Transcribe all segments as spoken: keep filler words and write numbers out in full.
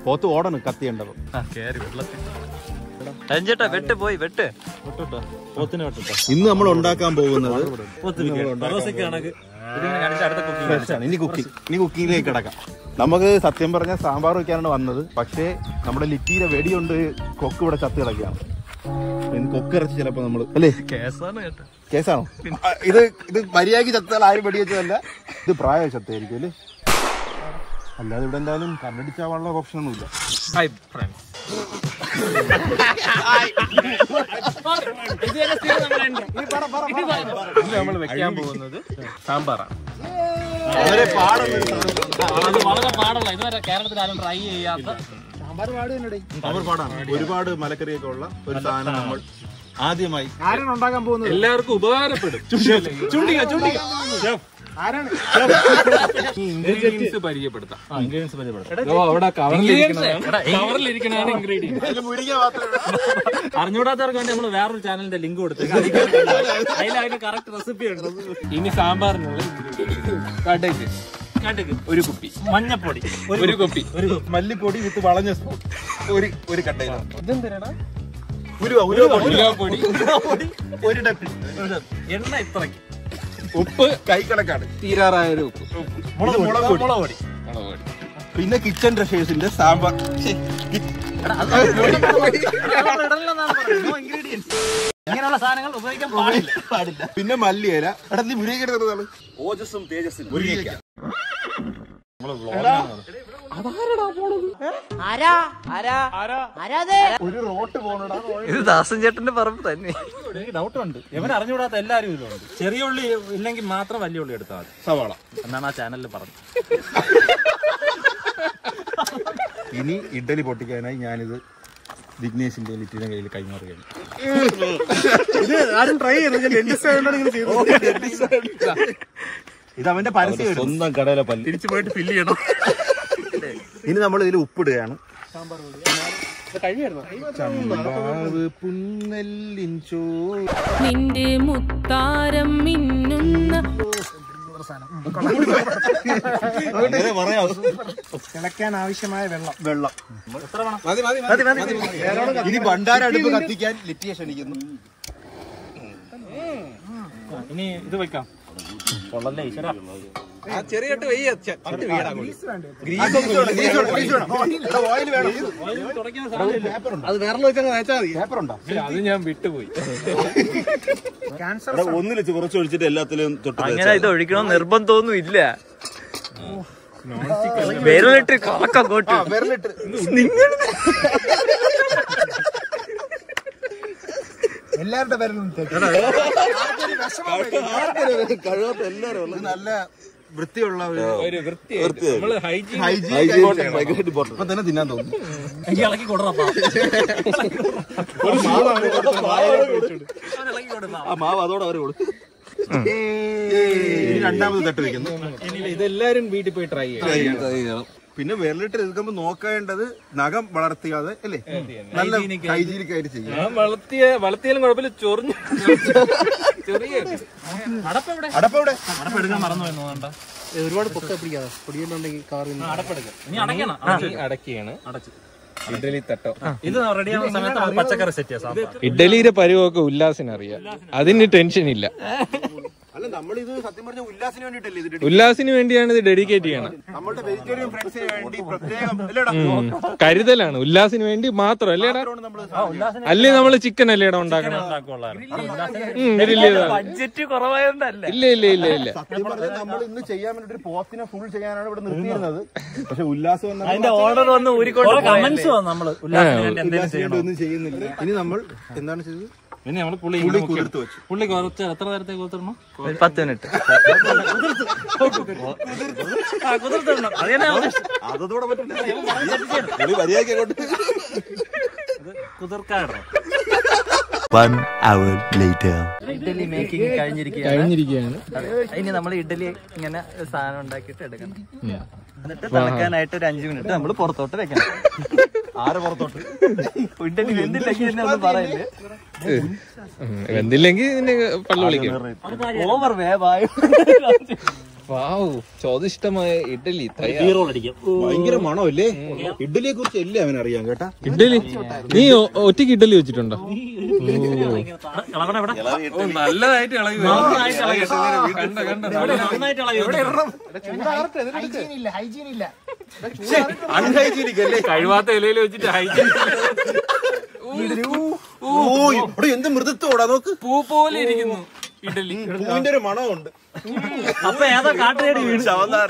പോത്ത് ഓടണ് കത്തിയുണ്ടത്. ഇന്ന് നമ്മൾ ഉണ്ടാക്കാൻ പോകുന്നത് ഇനി കുക്കിംഗ് ഇനി കുക്കിങ്ങിലേക്ക് കിടക്കാം. നമുക്ക് സത്യം പറഞ്ഞാൽ സാമ്പാർ വെക്കാനാണ് വന്നത്. പക്ഷേ നമ്മുടെ ലിറ്റിയിലെ വെടിയുണ്ട് കൊക്ക് ഇവിടെ ചത്ത് കിടക്കുകയാണ്. കൊക്കിറച്ചി ചിലപ്പോ നമ്മള് അല്ലേ കേസാണോ ഇത്? ഇത് മര്യാദക്ക് ചത്താൽ ആരും വെടി വെച്ചതല്ല, ഇത് പ്രായ ചത്തായിരിക്കും അല്ലേ? അല്ലാതെ ഇവിടെ എന്തായാലും കണ്ണടിച്ചാവാനുള്ള ഓപ്ഷൻ ഒന്നുമില്ല. നമ്മൾ വെക്കാൻ പോകുന്നത് സാമ്പാറാണ്. വളരെ പാടുള്ള ഇതുവരെ കേരളത്തിൽ ആരും ട്രൈ ചെയ്യാത്ത സാമ്പാർ പാടാണ്. ഒരുപാട് മലക്കറിയൊക്കെ ഉള്ള ഒരു സാധനം നമ്മൾ ആദ്യമായി ആരാണ് ഉണ്ടാക്കാൻ പോകുന്നത്? എല്ലാവർക്കും ഉപകാരപ്പെടും. ഇൻഗ്രീഡിയൻസ് പരിചയപ്പെടുത്താം. അവിടെ കവറിലിരിക്കണാണ് ഇൻഗ്രീഡിയൻസ്. അറിഞ്ഞൂടാത്തവർക്ക് വേണ്ടി നമ്മൾ വേറൊരു ചാനലിന്റെ ലിങ്ക് കൊടുത്തു. അതിൽ അതിന് കറക്റ്റ് റെസിപ്പി ഉണ്ട്. ഇനി സാമ്പാറിനുള്ള കടുക് കടുക് ഒരു കുപ്പി, മഞ്ഞപ്പൊടി ഒരു കുപ്പി, ഒരു മല്ലിപ്പൊടി വിത്ത് വളഞ്ഞ സ്പൂൺ ഒരു ഒരു കട്ടയിലാണ്. ഇതെന്തിനാണ്? ഉലുവാപ്പൊടി ഒരു ഡപ്പി, എണ്ണ ഇത്രയ്ക്ക്, ഉപ്പ് കൈക്കണക്കാണ്, തീരാറായൊരു ഉപ്പ്, മുളക് പൊടി, പിന്നെ കിച്ചൺ ട്രഷേഴ്സിന്റെ സാമ്പാർ. ഇങ്ങനെയുള്ള സാധനങ്ങൾ ഉപയോഗിക്കാൻ പാടില്ല പാടില്ല പിന്നെ മല്ലിയില. എടാ നീ മുരിങ്ങ ഓജസ്സും തേജസ്സും മുരിങ്ങ. ഒരു റോട്ട് പോണടാ. ഇത് ദാസൻ ചേട്ടന്റെ പറമ്പ് തന്നെ. എനിക്ക് ഡൗട്ടുണ്ട്, ഇവൻ അറിഞ്ഞുകൂടാത്ത എല്ലാവരും ഇതിലുണ്ട്. ചെറിയ ഉള്ളി ഇല്ലെങ്കിൽ മാത്രം വലിയ ഉള്ളി എടുത്താൽ മതി. സവാള എന്നാണ് ആ ചാനലിൽ പറഞ്ഞത്. ഇനി ഇഡ്ഡലി പൊട്ടിക്കാനായി ഞാനിത് വിഘ്നേഷിന്റെ ലിറ്റിയുടെ കയ്യിൽ കൈമാറുകയാണ്. ഇത് ആരും ട്രൈ ചെയ്തു. ഇത് അവന്റെ പരസ്യം സ്വന്തം കടയിലെ പല്ല് തിരിച്ചു പോയിട്ട് ഫില്ല് ചെയ്യണം. ഇനി നമ്മൾ ഇതിൽ ഉപ്പിടുകയാണ്. പുന്നെല്ലിൻ ചോ നിന്റെ മുത്താരം മിന്നുന്ന കിളക്കാൻ ആവശ്യമായ വെള്ളം വെള്ളം ഇനി ഭണ്ഡാരടുപ്പ് കത്തിക്കാൻ ലിറ്റിയെ ക്ഷണിക്കുന്നു. ഇനി ഇത് വെക്കാം. കൊള്ളല്ലേ ഈശ്വര. ചെറിയിട്ട് അത് വേറെ പേപ്പറുണ്ടോ? അത് ഞാൻ വിട്ടുപോയി. ഒന്നിൽ കുറച്ച് ഒഴിച്ചിട്ട് എല്ലാത്തിലും തൊട്ട് അങ്ങനെ ഇത് ഒഴിക്കണം നിർബന്ധമൊന്നും ഇല്ല. വിരലിട്ട് കണക്കോട്ട് വിരലിട്ട് നിങ്ങൾ എല്ലാവരുടെ പേരിലും കഴിവത്ത് എല്ലാവരും നല്ല വൃത്തിയുള്ള ഒരു വൃത്തി ഇപ്പൊ തന്നെ തിന്നാൻ തോന്നുന്നു. ഇളക്കി കൊടുറപ്പാ. ആ മാവ് അതോടെ അവര് കൊടുക്കും. രണ്ടാമത് തട്ട് വെക്കുന്നു. ഇതെല്ലാരും വീട്ടിൽ പോയി ട്രൈ ചെയ്യണം. പിന്നെ വിരലിട്ട് എടുക്കുമ്പോ നോക്കേണ്ടത് നഖം വളർത്തിയാതെ അല്ലേ, നല്ല ഹൈജീനിക് ആയിട്ട് ചെയ്യും. വളർത്തിയ വളർത്തിയാലും കുഴപ്പമില്ല. ചൊറിഞ്ഞു ചെറിയ അടപ്പെവിടെ അടപ്പെവിടെ അടപ്പെടുക്കാൻ മറന്നു പോയെന്നോണ്ട. ഒരുപാട് പൊക്ക പിടിക്കാതെ പൊടിയുണ്ടെങ്കിൽ കാറിൽ അടപ്പെടുക്കുക. ഇനി അടയ്ക്കണം. അടക്കിയാണ് അടച്ചു ഇഡ്ഡലി തട്ടോ. ഇത് റെഡിയാവുന്ന സമയത്ത് പച്ചക്കറി സെറ്റ് ചെയ്യാം. ഇഡ്ഡലിയുടെ പരിവൊക്കെ ഉല്ലാസിനറിയാം. അതിന് ടെൻഷൻ ഇല്ല. അല്ല നമ്മളിത് സത്യം പറഞ്ഞ ഉല്ലാസിന് വേണ്ടിട്ടല്ലേ ഇത്, ഉല്ലാസിന് വേണ്ടിയാണ് ഇത് ഡെഡിക്കേറ്റ് ചെയ്യണം. നമ്മുടെ വെജിറ്റേറിയൻ ഫ്രണ്ട്സിന് വേണ്ടി പ്രത്യേകം കരുതലാണ്. ഉല്ലാസിന് വേണ്ടി മാത്രം അല്ലേടാ? അല്ലേ നമ്മള് ചിക്കൻ അല്ലേടാ ഉണ്ടാക്കണം? ബഡ്ജറ്റ് കുറവായോണ്ടല്ല. ഇല്ല ഇല്ല ഇല്ല ഇല്ല സത്യം പറഞ്ഞാൽ നമ്മൾ ഇന്ന് ചെയ്യാൻ വേണ്ടി ഒരു പോത്തിനെ ഫുൾ ചെയ്യാനാണ് ഇവിടെ നിർത്തിയിരുന്നത്. പക്ഷെ ഉല്ലാസം അതിന്റെ ഓർഡർ വന്ന് ഊരിക്കൊണ്ട് കമന്റ്സ് വന്നു. നമ്മള് ഒന്നും ചെയ്യുന്നില്ല. ഇനി നമ്മൾ എന്താണ് ചെയ്തത്? പിന്നെ നമ്മള് പുള്ളി കുതിർത്ത് വെച്ചു. പുള്ളി കുറച്ച് എത്ര നേരത്തെ കുതിർന്നു? പത്ത് മിനിറ്റ് കുതിർത്തിടണം. അതോടെ പറ്റില്ല, കുതിർക്കാടണം. later. ഇഡ്ഡലി മേക്കിംഗ് കഴിഞ്ഞിരിക്കുകയാണ്. ഇനി നമ്മൾ ഇഡ്ഡലി ഇങ്ങനെ സാധനം ഉണ്ടാക്കിയിട്ട് എടുക്കണം. എന്നിട്ട് തിളക്കാനായിട്ട് ഒരു അഞ്ചു മിനിറ്റ് നമ്മൾ പുറത്തോട്ട് വെക്കണം. ആരെ പുറത്തോട്ട്? ഇഡ്ഡലി വെന്തില്ലെങ്കിൽ എന്നെ ഒന്നും പറയില്ലേ. വെന്തില്ലെങ്കിൽ പള്ളി വിളിക്കും. ഓവർ വേവായോ സ്വാദിഷ്ടമായ ഇഡലി ഭയങ്കര മണമല്ലേ? ഇഡ്ഡലിയെ കുറിച്ച് എല്ലാം അവനറിയാം കേട്ടാ. ഇഡലി നീ ഒറ്റയ്ക്ക് ഇഡലി വെച്ചിട്ടുണ്ടോ? നല്ലതായിട്ട് ഇളകി അൺഹൈജീനിക് അല്ലേ? കഴിവാത്ത ഇലയിൽ വെച്ചിട്ട് ഹൈജീൻ. എന്ത് മൃദുത്വോടാ നോക്ക്. പൂ പോലെ ഇരിക്കുന്നു ഇഡലി. പൂവിന്റെ ഒരു മണമുണ്ട്. അപ്പൊ ഏതാ കാട്ടുകടി വീട്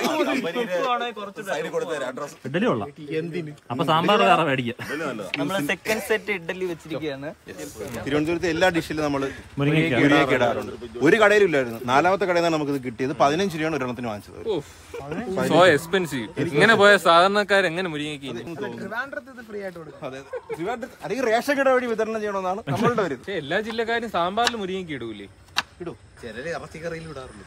ഇഡലി കൊള്ളാം. അപ്പൊ സാമ്പാർ വേറെ മേടിക്കാം. നമ്മള് സെക്കൻഡ് സെറ്റ് ഇഡലി വെച്ചിരിക്കുകയാണ്. തിരുവനന്തപുരത്തെ എല്ലാ ഡിഷിലും നമ്മള് മുരിങ്ങയ്ക്ക ഇടാറുണ്ട്. ഒരു കടയിലും ഇല്ലായിരുന്നു. നാലാമത്തെ കടയിൽ നിന്നാണ് നമുക്ക് ഇത് കിട്ടിയത്. പതിനഞ്ച് രൂപയാണ് ഒരെണ്ണത്തിന് വാങ്ങിച്ചത്. So expensive. ഇങ്ങനെ പോയ സാധാരണക്കാർ എങ്ങനെ മുരിങ്ങയ്ക്ക്? അല്ലെങ്കിൽ റേഷൻ കട വഴി വിതരണം ചെയ്യണമെന്നാണ് നമ്മളുടെ ഒരു. പക്ഷെ എല്ലാ ജില്ലക്കാരും സാമ്പാറിൽ മുരിങ്ങയ്ക്ക് ഇടൂലേ? ഇടും. ചിലര് ഇറച്ചിക്കറിയിൽ ഇടാറുണ്ട്.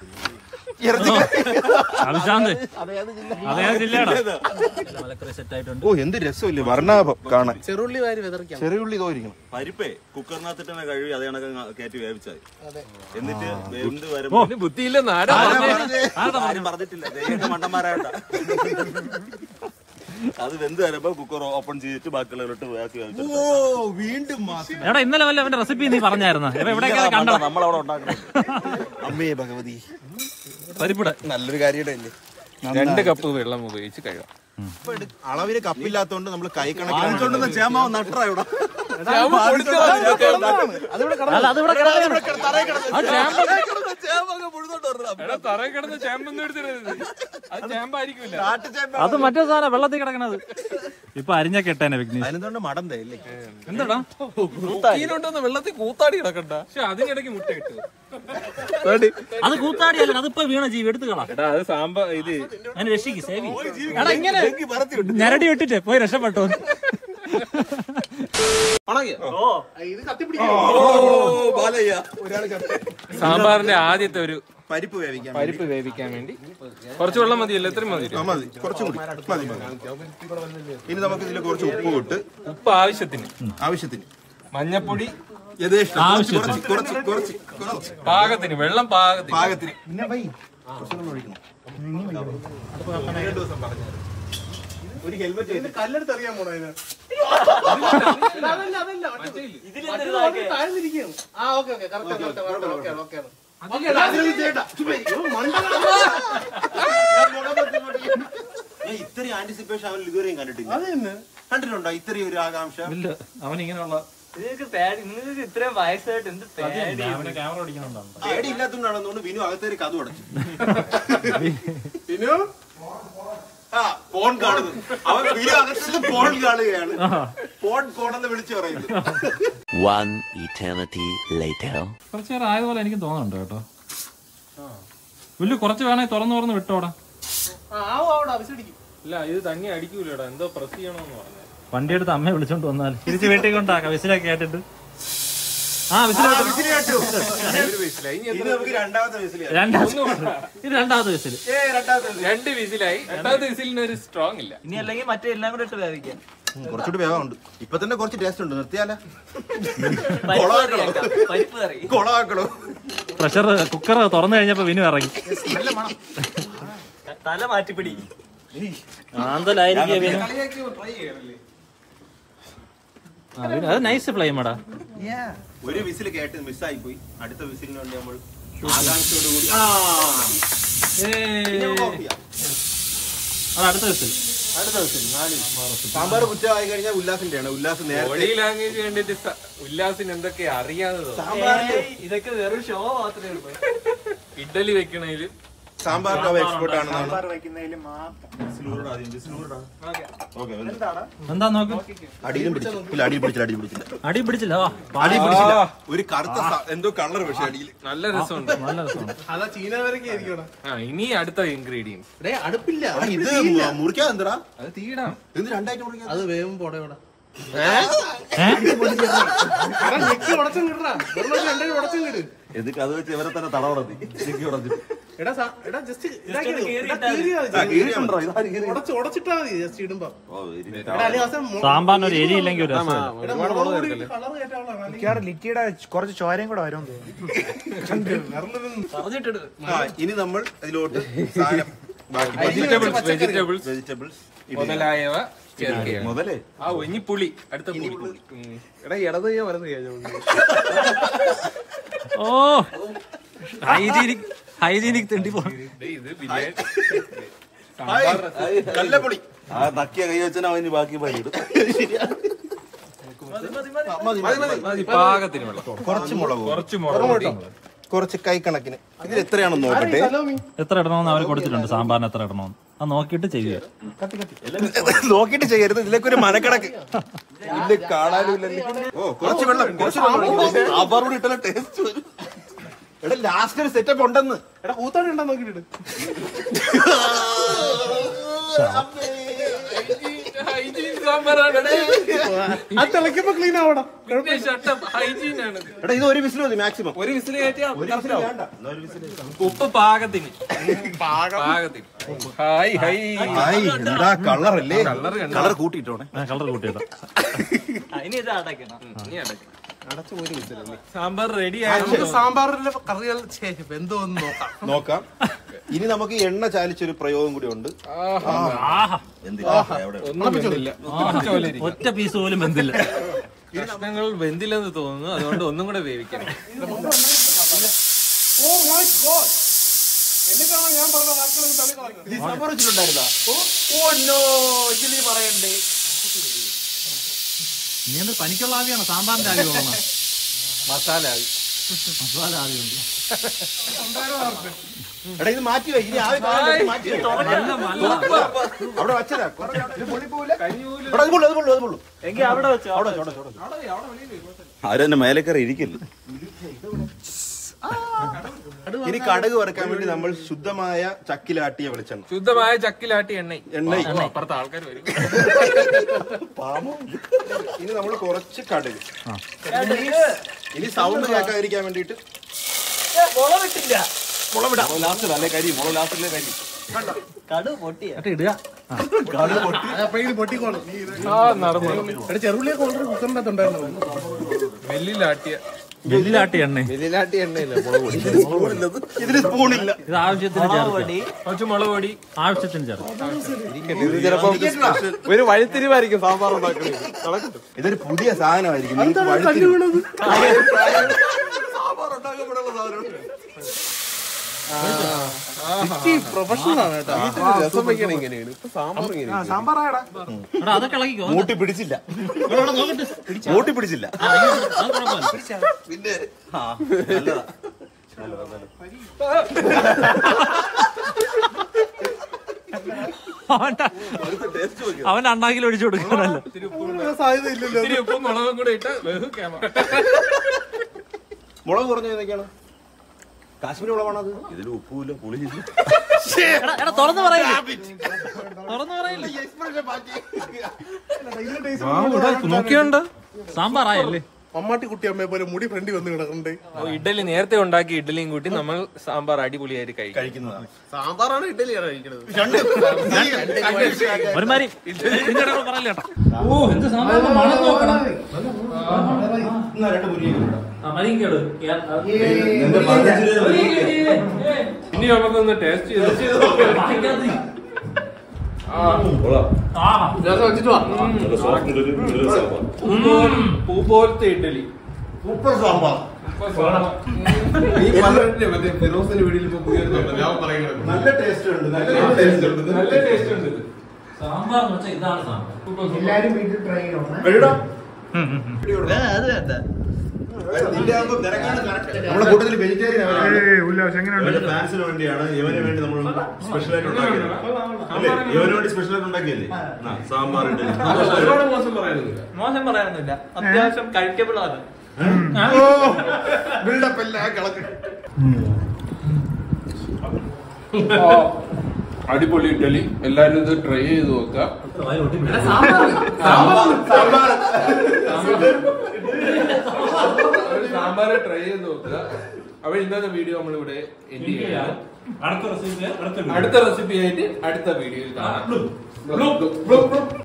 ഓ എന്ത് രസമില്ലേ വർണ്ണാഭം കാണാൻ. ചെറുള്ളി വാരി വിതറിക്കാം. ചെറുള്ളി തോന്നിരിക്കണം. പരിപ്പേ കുക്കറിനകത്തിട്ട് തന്നെ കഴുകി അതേ കണക്ക് കയറ്റി വേവിച്ചാൽ എന്നിട്ട് വെന്ത് വരുമ്പോ ബുദ്ധിയില്ലെന്ന് ആരും പറഞ്ഞിട്ടില്ല. ദൈവത്തെ മണ്ടന്മാരായിട്ടാ. അത് വെന്ത് വരുമ്പോ കുക്കർ ഓപ്പൺ ചെയ്തിട്ട് ബാക്കിയുള്ളവരോട്ട് വേക്കി വേവിച്ചു. ഓ വീണ്ടും എടാ ഇന്നലെ വല്ല അവന്റെ റെസിപ്പി നീ പറഞ്ഞായിരുന്നു. നമ്മളവിടെ ഉണ്ടാക്കുന്നത്. അമ്മേ ഭഗവതി. പരിപ്പിട നല്ലൊരു കാര്യമല്ലേ? രണ്ട് കപ്പ് വെള്ളം ഉപയോഗിച്ച് കഴുകാം. അളവിന് കപ്പില്ലാത്തോണ്ട് നമ്മൾ കൈ കണക്കിന് ചേമാവ് നട്ടറാ തറയിൽ കിടന്ന് ചേമ്പൊന്നും എടുത്തിരുന്നത്. അത് ചേമ്പായിരിക്കില്ല. അത് മറ്റേ സാധനം വെള്ളത്തിൽ കിടക്കണത്. ഇപ്പൊ അരിഞ്ഞ കെട്ടേനെ വിഘ്നേഷ്. അതിനെന്തുകൊണ്ട് മടം തേല്ലേ? എന്താടാ ഈനുണ്ടെന്ന് വെള്ളത്തിൽ കൂത്താടി കിടക്കണ്ട. പക്ഷെ അതിനിടയ്ക്ക് മുട്ട കിട്ടും. അത് കൂത്താടിയല്ല, അതിപ്പോ വീണ ജീവി എടുത്തു കളാം. എടാ അത് സാമ്പാർ ഇത് അതിന് രക്ഷിക്ക് സേവി. എടാ ഇങ്ങനെ ഞരടി വിട്ടിട്ട് പോയി രക്ഷപ്പെട്ടോ. സാമ്പാറിന്റെ ആദ്യത്തെ ഒരു പരിപ്പ് വേവിക്കാൻ പരിപ്പ് വേവിക്കാൻ വേണ്ടി കുറച്ച് വെള്ളം മതിയല്ലോ? എത്ര മതി? മതി, കുറച്ചും കൂടി മതി. ഇനി നമുക്ക് ഇതിൽ കുറച്ച് ഉപ്പ് ഇട്ട്. ഉപ്പ് ആവശ്യത്തിന്. ആവശ്യത്തിന്. മഞ്ഞപ്പൊടി പാകത്തിന്. വെള്ളം പാകത്തിന്. പാകത്തിന്. ഒരു ഹെൽമെറ്റ് കല്ലെടുത്ത് അറിയാൻ പോണോ? ഇത്രയും ആന്റിസിപ്പേഷൻ അവൻ ഇതുവരെയും കണ്ടിട്ടില്ല. കണ്ടിട്ടുണ്ടോ ഇത്രയും ഒരു ആകാംക്ഷ? അവൻ ഇങ്ങനെയുള്ള ഇത്രയും വയസ്സായിട്ട് എന്ത് ക്യാമറ ഓടിക്കണോണ്ടാണ്. പേടി ഇല്ലാത്തതുകൊണ്ടാണെന്നുകൊണ്ട് വിനു അകത്തേക്ക് കഥ അടച്ചു. വിനു ആ ഫോൺ കാണുന്നു. അവൻ വിനു അകത്ത് ഫോൺ കാണുകയാണ്. ഫോൺ ഫോണെന്ന് വിളിച്ചു പറയുന്നു. കുറച്ചേറെ ആയതുപോലെ എനിക്ക് തോന്നുന്നുണ്ട് കേട്ടോ. വലിയ കുറച്ച് വേണേ തുറന്നു തുറന്ന് വിട്ടോടാ. ഇല്ല ഇത് തന്നെ അടിക്കൂലടാ. എന്തോ പ്രസ് ചെയ്യണമെന്ന് പറഞ്ഞു. വണ്ടി എടുത്ത് അമ്മയെ വിളിച്ചോണ്ട് വന്നാൽ തിരിച്ച് വീട്ടിൽ കൊണ്ടാക്കാം. വിസിലൊക്കെ കേട്ടിട്ട് ആ വിസിൽ രണ്ടാമത്തെ വിസിൽ. ഇത് രണ്ടാമത്തെ വിസിൽ. രണ്ട് വിസിലായി. രണ്ടാമത്തെ വിസിലിന് ഒരു സ്ട്രോങ് ഇല്ല. ഇനി അല്ലെങ്കിൽ മറ്റേ എല്ലാം കൂടെ ഇട്ട് വേവിക്കാം. കുറച്ചുകൂടി വേഗമുണ്ട്. ഇപ്പൊ തന്നെ കുറച്ച് ടേസ്റ്റ് ഉണ്ട്. നിർത്തിയാലോ? പരിപ്പ് കറി കൊളാക്കണോ? പ്രഷർ കുക്കർ തുറന്നു കഴിഞ്ഞപ്പോ വിനു ഇറങ്ങി. തല മാറ്റിപ്പിടി. അത് നൈസ് ഫ്ലെയിമാടാ. ഒരു വിസിൽ കേട്ട് മിസ്സായി പോയി. അടുത്ത വിസിലിന് വേണ്ടി നമ്മൾ ആകാംക്ഷയോടുകൂടി അത് അടുത്ത വിസിൽ. അടുത്ത വിസിൽ നാല്. സാമ്പാർ കുറ്റമായി കഴിഞ്ഞാൽ ഉല്ലാസിന്റെയാണ്. ഉല്ലാസ് ബോഡി ലാംഗ്വേജ് കണ്ടിട്ട് ഉല്ലാസിന് എന്തൊക്കെ അറിയാതെ. ഇതൊക്കെ വെറും ഷോ മാത്രമേ ഉള്ളൂ. ഇഡലി വെക്കണേലും സാമ്പാറിന്റെ എക്സ്പെർട്ട് ആണെന്നാണ്. എന്താ നോക്ക്. അടിയിലും പിടിച്ചില്ല. അടിയിൽ പിടിച്ചില്ല. അടിയിൽ പിടിച്ചില്ല. അടി പിടിച്ചില്ല. അടി പിടിച്ചില്ല. ഒരു കറുത്ത എന്തോ കളർ. പക്ഷെ അടിയിൽ നല്ല രസമുണ്ട്. നല്ല രസമാണ്. ആ ഇനി അടുത്ത ഇൻഗ്രീഡിയൻസ്. അടുപ്പില്ല. ഇത് മുറിക്കാതെ എന്താ? അത് തീടാം. ഇത് രണ്ടായിട്ട് മുറിക്കാം. അത് വേവും പോടയോടെ. എന്നിട്ട് അത് വെച്ച് ഇവരെ തന്നെ തടവടത്തി. സാമ്പാറിന് ഒരു എരി ഇല്ലെങ്കിൽ ഒരു ലിറ്റിയുടെ കുറച്ച് ചോരയും കൂടെ വരും. ഇനി നമ്മൾ അതിലോട്ട് വെജിറ്റബിൾസ് വെജിറ്റബിൾസ് വെജിറ്റബിൾസ് മുതലായവ ചേർക്കുകയാണ്. മുതലേ ആ ഇനി പുളി അടുത്ത പുളി. എടാ ഇടത് കൈ വലത് കൈ ഓ ഹൈജീനിക് ഹൈജീനിക് തിണ്ടി പോ. ഇത് ബിരിയാണി കല്ലപ്പൊടി ആ നക്കിയ കൈ വെച്ചാൽ അവന് ബാക്കി പരിയിടും. പാകത്തിന് വെള്ളം, കുറച്ച് മുളക്, കുറച്ച് മുളക്, കുറച്ച് കൈ കണക്കിന്. ഇതിൽ എത്രയാണെന്ന് നോക്കട്ടെ. എത്ര ഇടണമെന്ന് അവർ കൊടുത്തിട്ടുണ്ട് സാമ്പാറിന് എത്ര ഇടണമെന്ന്. അത് നോക്കിയിട്ട് ചെയ്യുക. നോക്കിട്ട് ചെയ്യരുത്. ഇതിലേക്ക് ഒരു മനക്കണക്ക് ഇല്ല, കാണാനും ഇല്ലല്ലേ. ഓ കുറച്ച് വെള്ളം, കുറച്ച് സാമ്പാറോട് ഇട്ടല്ല ടേസ്റ്റ് വരും. എടാ ലാസ്റ്റ് ഒരു സെറ്റപ്പ് ഉണ്ടെന്ന്. എടാ കൂത്താടി ഉണ്ടെന്ന് നോക്കിട്ട് ക്ലീൻ ആവണം. എടാ ഇത് ഒരു വിസിൽ മതി മാക്സിമം. ഒരു വിസിൽ കയറ്റിയാ ഉപ്പ് പാകത്തിന് പാകത്തിന്. ഹായ് ഹൈ എന്താ കളറല്ലേ? കളർ കൂട്ടിയിട്ടോണേ. കളർ കൂട്ടിയിടാം. ഇനി ഇത് അടയ്ക്കണം. ഇനി അടയ്ക്കും. സാമ്പാർ റെഡി ആയിരുന്നു. സാമ്പാറിലെ കറികൾ എന്തോന്ന് നോക്കാം നോക്കാം. ഇനി നമുക്ക് എണ്ണ ചാലിച്ചൊരു പ്രയോഗം കൂടി ഉണ്ട്. ഒറ്റ പീസ് പോലും വെന്തില്ല. കഷ്ണങ്ങൾ വെന്തില്ലെന്ന് തോന്നുന്നു, അതുകൊണ്ട് ഒന്നും കൂടെ വേവിക്കണം. സാമ്പാർ വെച്ചിട്ടുണ്ടായിരുന്നാ? പറയണ്ടേ? നീ എന്ത് പനിക്കുള്ള ആവിയാണോ? സാമ്പാറിന്റെ ആവി കൊള്ളണം. മസാല ആവി. മസാല ആവിയുണ്ട്. എടാ ഇത് മാറ്റി വൈ. ഇനി ആവി കളയാൻ മാറ്റി വൈ. അവിടെ വച്ചതാ. എങ്കിൽ അവിടെ വെച്ചോ. ആരും എന്നെ മേലെ കയറി ഇരിക്കില്ല. ഇനി കടുക് വറുക്കാൻ വേണ്ടി നമ്മൾ ശുദ്ധമായ ചക്കിലാട്ടിയ വെളിച്ചെണ്ണ, ശുദ്ധമായ ചക്കിലാട്ടി എണ്ണ എണ്ണ അപ്പുറത്ത് ആൾക്കാർ വരും. ഇനി നമ്മൾ കുറച്ച് കടുക്. ഇനി സൗണ്ട് കേൾക്കാതിരിക്കാൻ വേണ്ടിട്ട് മുളവിടാം. ലാസ്റ്റ് അല്ലേ കരി, മുള ലാസ്റ്റിലെ കരി. കടു പൊട്ടിയ ഇടുക. പൊട്ടിക്കോളും. ആ നടന്നു ചെറുള്ളിയൊക്കെ ഓൾറെഡി കുക്കറിനകത്ത് ഉണ്ടായിരുന്നു. വെല്ലിലാട്ടിയ വെല്ലിലാട്ടി എണ്ണ. വെല്ലിലാട്ടി എണ്ണയില്ല, മുളക് പൊടി. ഇതിന് സ്പൂണില്ല. ഇത് ആവശ്യത്തിന് ചേർക്കുക. കുറച്ച് മുളക് പൊടി ആവശ്യത്തിന് ചേർക്കുക. ഇത് ചിലപ്പോ ഒരു വഴിത്തിരിവായിരിക്കും സാമ്പാർ ഉണ്ടാക്കുന്നത്. ഇതൊരു പുതിയ സാധനമായിരിക്കും. നിങ്ങൾക്ക് വഴുത്തിരി- സാമ്പാർ ഉണ്ടാക്കപ്പെടുന്ന സാധനം. പ്രൊഫഷണൽ ആണ് കേട്ടോ. രസം വെക്കണം ഇങ്ങനെയാണ്. ഇപ്പൊ സാമ്പാർ ഇങ്ങനെ സാമ്പാറായടാ. എടാ അതൊക്കെ ഇളകിക്കോ. മൂട്ടി പിടിച്ചില്ല. മൂട്ടി പിടിച്ചില്ല. പിന്നെ ആ നല്ലതാ. അവൻ അണ്ണാക്കിൽ ഒഴിച്ചു കൊടുക്കാനല്ല. സാധ്യത ഇല്ലല്ലോ. ഇത്തിരി ഉപ്പും മുളകും കൂടെ ഇട്ട് വേവിക്കാം. മുളക് കുറഞ്ഞ ഏതൊക്കെയാണ്? കാശ്മീരി മുളകാണത്. ഇതിൽ ഉപ്പുമില്ല, പുളിയില്ല. എടാ തുറന്നു പറയില്ല. തുറന്നു പറയില്ല. നോക്കിയുണ്ട് സാമ്പാറായല്ലേ? മമ്മാട്ടി കുട്ടിയമ്മയെ പോലെ മുടി ഫ്രണ്ടി വന്ന് കിടക്കണ്ടേ. ഇഡലി നേരത്തെ ഉണ്ടാക്കി ഇഡലിയും കൂട്ടി നമ്മൾ സാമ്പാർ അടിപൊളിയായിട്ട് കഴിക്കും. കഴിക്കുന്നതാണ്. സാമ്പാറാണ് ഇഡലിയാണ് കഴിക്കുന്നത്. ഒരുമാതിരി പറയില്ല കേട്ടോ. ഓ എന്ത് സാമ്പാറിന്റെ മണം നോക്കണം. ഇനി നമുക്കൊന്ന് ടേസ്റ്റ് ചെയ്ത് പൂ പോലത്തെ ഇഡലി. സൂപ്പർ സാമ്പാർ. മറ്റേ ഫിറോസിന്റെ വീട്ടിൽ നല്ല ടേസ്റ്റ് ഉണ്ട്. നല്ല ടേസ്റ്റ് ഉണ്ട്. നല്ല ടേസ്റ്റ് ഉണ്ട്. സാമ്പാർ എന്ന് വെച്ചാൽ ഇതാണ് സാമ്പാർ. എല്ലാരും വീട്ടിൽ ട്രൈ ചെയ്യണം. അത് വേണ്ട. നമ്മുടെ കൂട്ടത്തിൽ വെജിറ്റേറിയൻ ഫാൻസിന് വേണ്ടിയാണ്. ഇവന് വേണ്ടി നമ്മൾ സ്പെഷ്യലായിട്ട് ഉണ്ടാക്കിയത് അല്ലേ? ഇവന് വേണ്ടി സ്പെഷ്യലായിട്ട് ഉണ്ടാക്കിയല്ലേ സാമ്പാർ. ഒരുപാട് മോശം പറയാനില്ല. മോശം പറയാനൊന്നുമില്ല, അത്യാവശ്യം കഴിക്കബിൾ ആണ്. ബിൽഡപ്പ് എല്ലാം കളക്ക്. അടിപൊളി ഇഡലി. എല്ലാരും ഇത് ട്രൈ ചെയ്ത് നോക്കാം. സാമ്പാർ ട്രൈ ചെയ്ത് നോക്കുക. അപ്പൊ ഇന്നത്തെ വീഡിയോ നമ്മളിവിടെ എൻഡ് ചെയ്യാം. അടുത്ത റെസിപ്പി അടുത്ത റെസിപ്പി ആയിട്ട് അടുത്ത വീഡിയോയിൽ കാണാം.